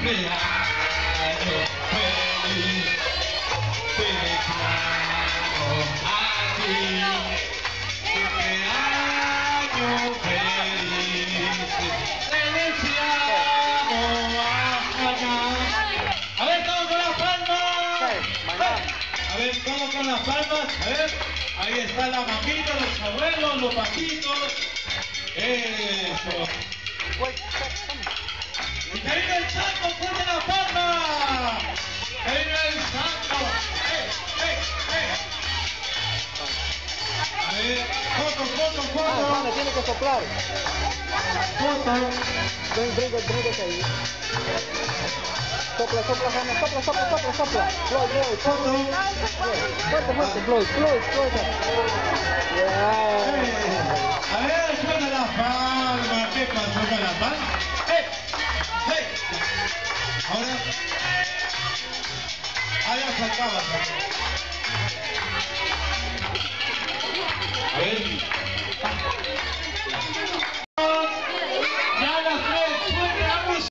cumpleaños feliz, te declaro a ti, cumpleaños feliz, te deseamos a ver, todos con las palmas, a ver, todos con las palmas, a ver, ahí está la mamita, los abuelos, los papitos, eso. Y que venga el santo, fuerte la palma. Que venga el santo. A ver, foto. Juana, tiene que soplar. Foto. Bríncate ahí. Sopla, Juana, sopla. Floyd, Foto. fuerte, Floyd. A ver, suena la palma. ¿Qué pasó con la palma? Ahora, allá saltaba.